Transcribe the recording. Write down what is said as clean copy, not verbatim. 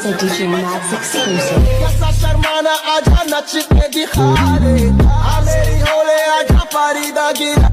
a DJ Max exclusive. कैसा शर्माना आजा नच के दिखा दे, आ मेरी होले आजा पारी दा गिरा